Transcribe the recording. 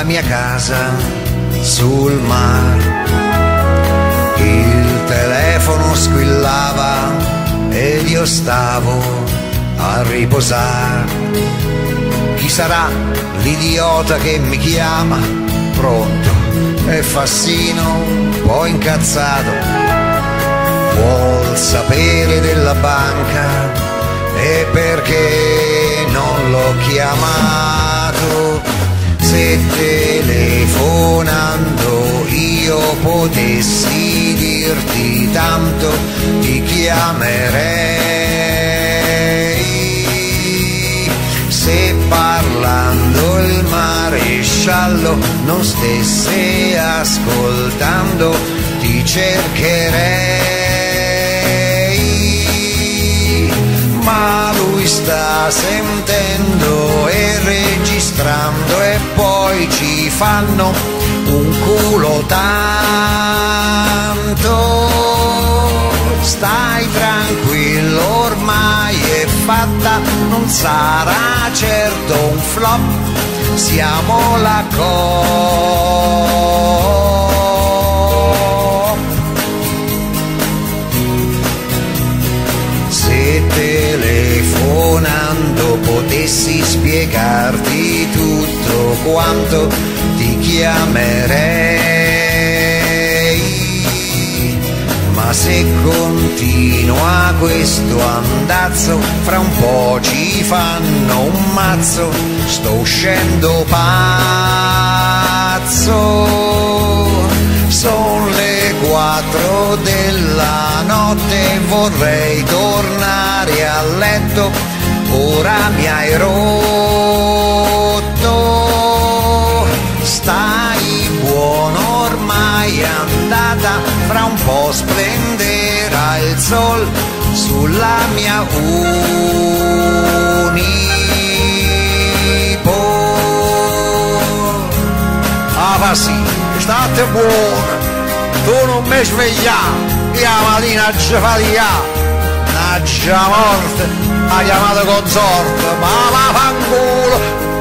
la mia casa sul mare. Il telefono squillava ed io stavo a riposare. Chi sarà l'idiota che mi chiama? Pronto e Fassino un po' incazzato. Vuol sapere della banca e perché non l'ho chiamato. Se telefonando io potessi dirti tanto, ti chiamerei. Se parlando il maresciallo non stesse ascoltando, ti cercherei. Ma lui sta sentendo e registrando e poi ci fanno un culo tanto. Stai tranquillo, ormai è fatta, non sarà certo un flop, siamo la coop. Se telefonando potessi spiegarti tutto quanto, ti chiamerei. Ma se continua questo andazzo, fra un po' ci fanno un mazzo, sto uscendo pazzo. Son le 4 della notte, vorrei tornare a letto, ora mi hai rotto. Stai buono, ormai è andata, fra un po' splenderà il sol sulla mia Unipo. Ah, ma sì, state buone, tu non mi svegliare, io la mattina ci fatica, naggia morte, ha chiamato consorte, ma va fanculo.